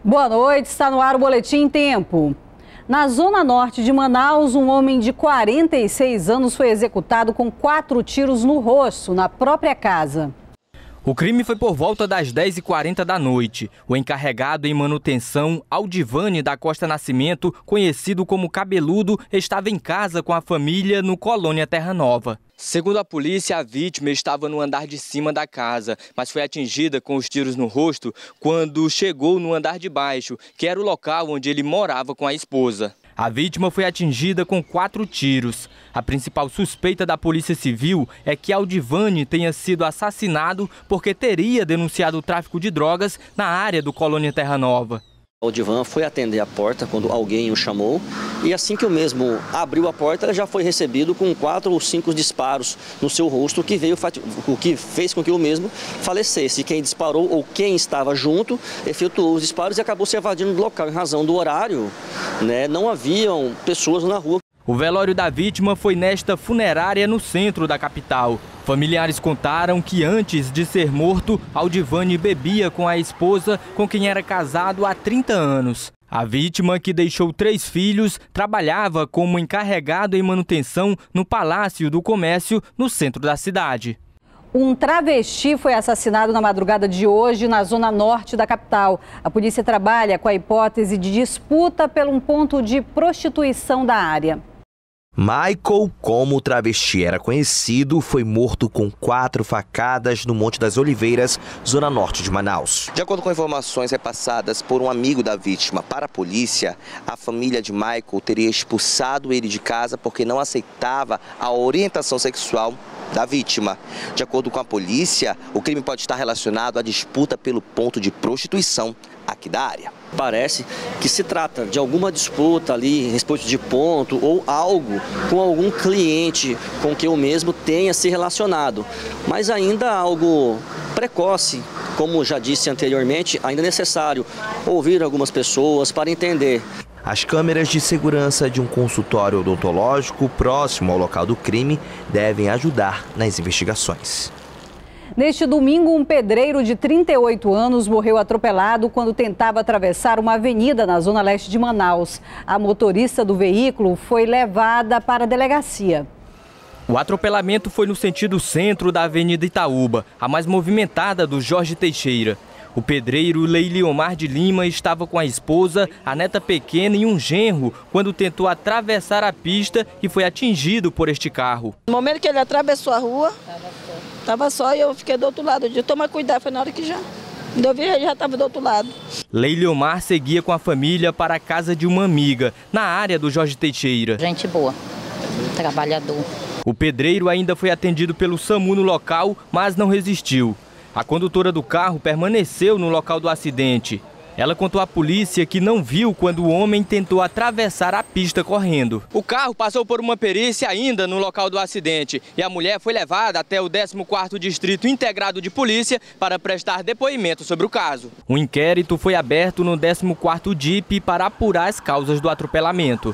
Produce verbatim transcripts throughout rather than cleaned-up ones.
Boa noite, está no ar o Boletim Tempo. Na zona norte de Manaus, um homem de quarenta e seis anos foi executado com quatro tiros no rosto, na própria casa. O crime foi por volta das dez e quarenta da noite. O encarregado em manutenção, Aldivane da Costa Nascimento, conhecido como Cabeludo, estava em casa com a família no Colônia Terra Nova. Segundo a polícia, a vítima estava no andar de cima da casa, mas foi atingida com os tiros no rosto quando chegou no andar de baixo, que era o local onde ele morava com a esposa. A vítima foi atingida com quatro tiros. A principal suspeita da Polícia Civil é que Aldivane tenha sido assassinado porque teria denunciado o tráfico de drogas na área do Colônia Terra Nova. O Aldivan foi atender a porta quando alguém o chamou e assim que o mesmo abriu a porta, ele já foi recebido com quatro ou cinco disparos no seu rosto, o que, veio, o que fez com que o mesmo falecesse. Quem disparou ou quem estava junto efetuou os disparos e acabou se evadindo do local. Em razão do horário, né, não haviam pessoas na rua. O velório da vítima foi nesta funerária no centro da capital. Familiares contaram que antes de ser morto, Aldivane bebia com a esposa com quem era casado há trinta anos. A vítima, que deixou três filhos, trabalhava como encarregado em manutenção no Palácio do Comércio, no centro da cidade. Um travesti foi assassinado na madrugada de hoje na zona norte da capital. A polícia trabalha com a hipótese de disputa por um ponto de prostituição da área. Michael, como o travesti era conhecido, foi morto com quatro facadas no Monte das Oliveiras, zona norte de Manaus. De acordo com informações repassadas por um amigo da vítima para a polícia, a família de Michael teria expulsado ele de casa porque não aceitava a orientação sexual da vítima. De acordo com a polícia, o crime pode estar relacionado à disputa pelo ponto de prostituição aqui da área. Parece que se trata de alguma disputa ali, respeito de ponto ou algo com algum cliente com que o mesmo tenha se relacionado. Mas ainda algo precoce, como já disse anteriormente, ainda é necessário ouvir algumas pessoas para entender. As câmeras de segurança de um consultório odontológico próximo ao local do crime devem ajudar nas investigações. Neste domingo, um pedreiro de trinta e oito anos morreu atropelado quando tentava atravessar uma avenida na zona leste de Manaus. A motorista do veículo foi levada para a delegacia. O atropelamento foi no sentido centro da Avenida Itaúba, a mais movimentada do Jorge Teixeira. O pedreiro Leiliomar de Lima estava com a esposa, a neta pequena e um genro quando tentou atravessar a pista e foi atingido por este carro. No momento que ele atravessou a rua, estava só e eu fiquei do outro lado. Eu disse, toma cuidado, foi na hora que já... Quando eu vi, ele já estava do outro lado. Leiliomar seguia com a família para a casa de uma amiga, na área do Jorge Teixeira. Gente boa, trabalhador. O pedreiro ainda foi atendido pelo SAMU no local, mas não resistiu. A condutora do carro permaneceu no local do acidente. Ela contou à polícia que não viu quando o homem tentou atravessar a pista correndo. O carro passou por uma perícia ainda no local do acidente e a mulher foi levada até o décimo quarto Distrito Integrado de Polícia para prestar depoimento sobre o caso. Um inquérito foi aberto no décimo quarto D I P para apurar as causas do atropelamento.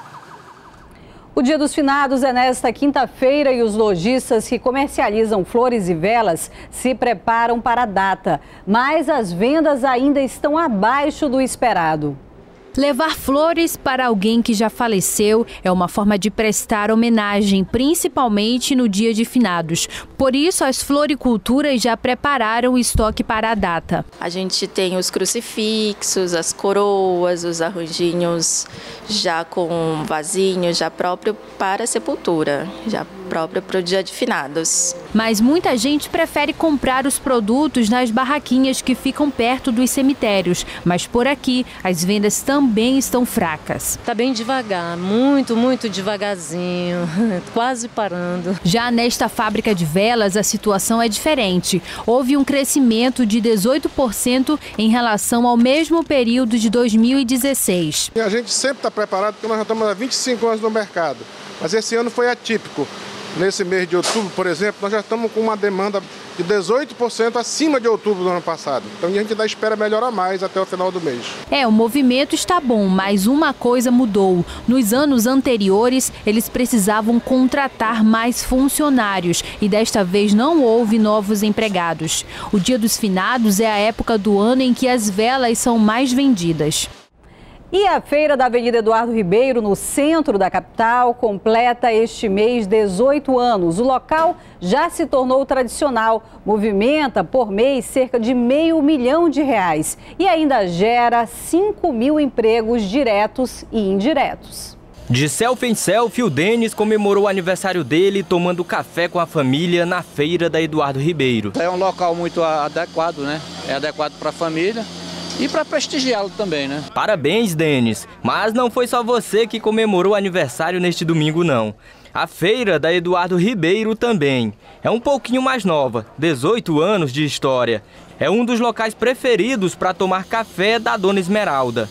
O Dia dos Finados é nesta quinta-feira e os lojistas que comercializam flores e velas se preparam para a data. Mas as vendas ainda estão abaixo do esperado. Levar flores para alguém que já faleceu é uma forma de prestar homenagem, principalmente no Dia de Finados. Por isso, as floriculturas já prepararam o estoque para a data. A gente tem os crucifixos, as coroas, os arranjinhos já com vasinho, já próprio para a sepultura, já próprio para o Dia de Finados. Mas muita gente prefere comprar os produtos nas barraquinhas que ficam perto dos cemitérios. Mas por aqui, as vendas também estão fracas. Tá bem devagar, muito, muito devagarzinho, quase parando. Já nesta fábrica de velas, a situação é diferente. Houve um crescimento de dezoito por cento em relação ao mesmo período de dois mil e dezesseis. E a gente sempre está preparado, porque nós já estamos há vinte e cinco anos no mercado. Mas esse ano foi atípico. Nesse mês de outubro, por exemplo, nós já estamos com uma demanda de dezoito por cento acima de outubro do ano passado. Então a gente ainda espera melhorar mais até o final do mês. É, o movimento está bom, mas uma coisa mudou. Nos anos anteriores, eles precisavam contratar mais funcionários e desta vez não houve novos empregados. O Dia dos Finados é a época do ano em que as velas são mais vendidas. E a feira da Avenida Eduardo Ribeiro, no centro da capital, completa este mês dezoito anos. O local já se tornou tradicional, movimenta por mês cerca de meio milhão de reais e ainda gera cinco mil empregos diretos e indiretos. De selfie em selfie, o Denis comemorou o aniversário dele tomando café com a família na feira da Eduardo Ribeiro. É um local muito adequado, né? É adequado para a família. E para prestigiá-lo também, né? Parabéns, Denis. Mas não foi só você que comemorou o aniversário neste domingo, não. A feira da Eduardo Ribeiro também. É um pouquinho mais nova, dezoito anos de história. É um dos locais preferidos para tomar café da Dona Esmeralda.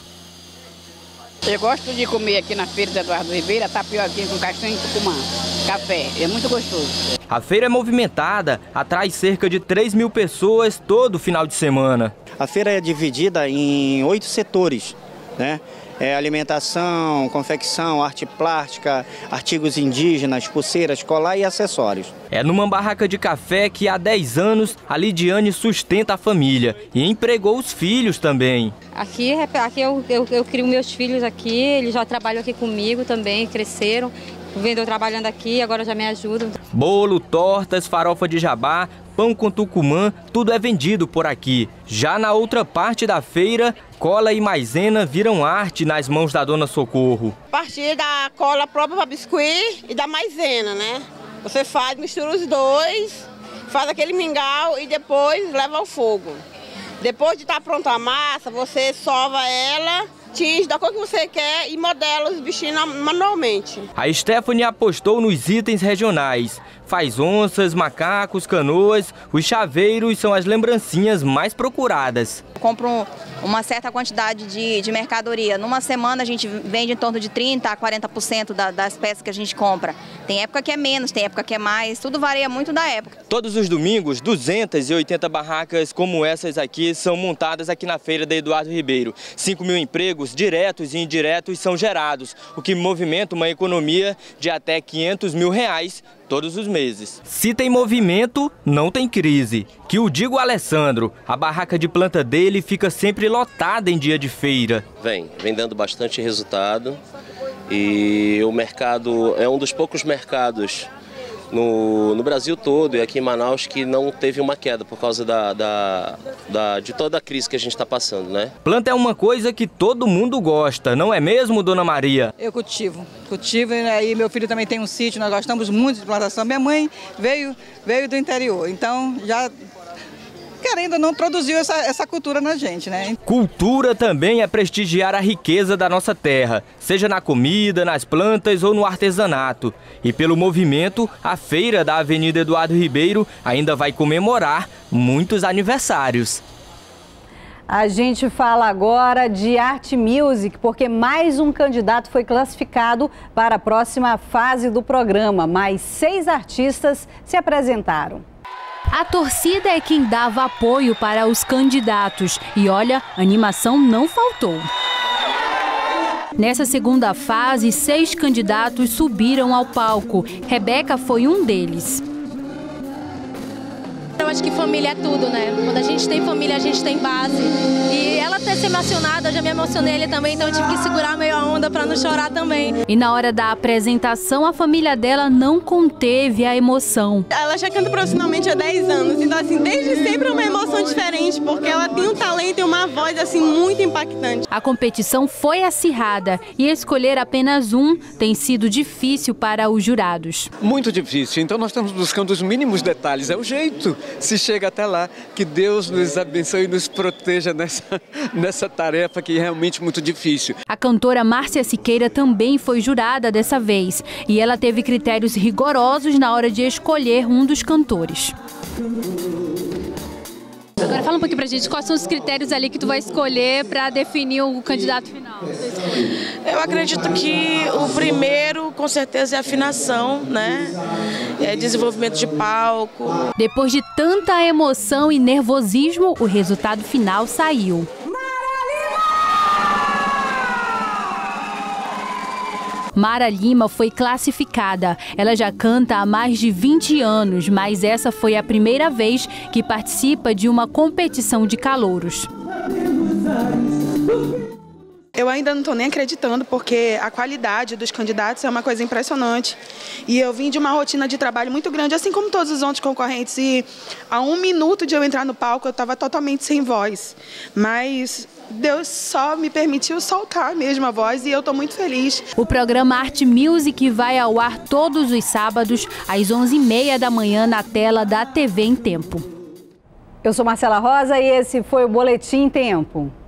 Eu gosto de comer aqui na feira da Eduardo Ribeiro, tapioquinha com castanha e tucumã. Café, é muito gostoso. A feira é movimentada, atrai cerca de três mil pessoas todo final de semana. A feira é dividida em oito setores, né? É alimentação, confecção, arte plástica, artigos indígenas, pulseiras, colar e acessórios. É numa barraca de café que há dez anos a Lidiane sustenta a família e empregou os filhos também. Aqui, aqui eu, eu, eu crio meus filhos aqui, eles já trabalham aqui comigo também, cresceram. Vendo eu trabalhando aqui, agora já me ajudam. Bolo, tortas, farofa de jabá, pão com tucumã, tudo é vendido por aqui. Já na outra parte da feira, cola e maisena viram arte nas mãos da Dona Socorro. A partir da cola própria para biscuit e da maisena, né? Você faz, mistura os dois, faz aquele mingau e depois leva ao fogo. Depois de estar pronta a massa, você sova ela, tinge da cor que você quer e modela os bichinhos manualmente. A Stephanie apostou nos itens regionais. Faz onças, macacos, canoas, os chaveiros são as lembrancinhas mais procuradas. Eu compro uma certa quantidade de, de mercadoria. Numa semana a gente vende em torno de trinta a quarenta por cento da, das peças que a gente compra. Tem época que é menos, tem época que é mais, tudo varia muito da época. Todos os domingos, duzentas e oitenta barracas como essas aqui são montadas aqui na feira da Eduardo Ribeiro. cinco mil empregos diretos e indiretos são gerados, o que movimenta uma economia de até quinhentos mil reais todos os meses. Se tem movimento, não tem crise. Que o diga o Alessandro, a barraca de planta dele fica sempre lotada em dia de feira. Vem, vem dando bastante resultado e o mercado é um dos poucos mercados no, no Brasil todo e aqui em Manaus que não teve uma queda por causa da, da, da, de toda a crise que a gente está passando, né? Planta é uma coisa que todo mundo gosta, não é mesmo, Dona Maria? Eu cultivo, cultivo e aí meu filho também tem um sítio, nós gostamos muito de plantação. Minha mãe veio, veio do interior, então já... querendo ou não, produziu essa, essa cultura na gente, né? Cultura também é prestigiar a riqueza da nossa terra, seja na comida, nas plantas ou no artesanato. E pelo movimento, a feira da Avenida Eduardo Ribeiro ainda vai comemorar muitos aniversários. A gente fala agora de Art Music, porque mais um candidato foi classificado para a próxima fase do programa. Mais seis artistas se apresentaram. A torcida é quem dava apoio para os candidatos e olha, a animação não faltou. Nessa segunda fase, seis candidatos subiram ao palco. Rebeca foi um deles. Eu acho que família é tudo, né? Quando a gente tem família, a gente tem base. E ela ter se emocionada, eu já me emocionei ele também, então eu tive que segurar meio a onda para não chorar também. E na hora da apresentação, a família dela não conteve a emoção. Ela já canta profissionalmente há dez anos, então assim, desde sempre é uma emoção diferente, porque ela tem um talento e uma voz assim muito impactante. A competição foi acirrada e escolher apenas um tem sido difícil para os jurados. Muito difícil, então nós estamos buscando os mínimos detalhes, é o jeito. Se chega até lá, que Deus nos abençoe e nos proteja nessa, nessa tarefa que é realmente muito difícil. A cantora Márcia Siqueira também foi jurada dessa vez e ela teve critérios rigorosos na hora de escolher um dos cantores. Agora fala um pouquinho pra gente, quais são os critérios ali que tu vai escolher para definir o candidato final? Eu acredito que o primeiro, com certeza, é a afinação, né? É desenvolvimento de palco. Depois de tanta emoção e nervosismo, o resultado final saiu. Mara Lima foi classificada. Ela já canta há mais de vinte anos, mas essa foi a primeira vez que participa de uma competição de calouros. Eu ainda não estou nem acreditando, porque a qualidade dos candidatos é uma coisa impressionante. E eu vim de uma rotina de trabalho muito grande, assim como todos os outros concorrentes. E a um minuto de eu entrar no palco, eu estava totalmente sem voz. Mas Deus só me permitiu soltar mesmo a voz e eu estou muito feliz. O programa Art Music vai ao ar todos os sábados, às onze e meia da manhã, na tela da T V em Tempo. Eu sou Marcela Rosa e esse foi o Boletim Tempo.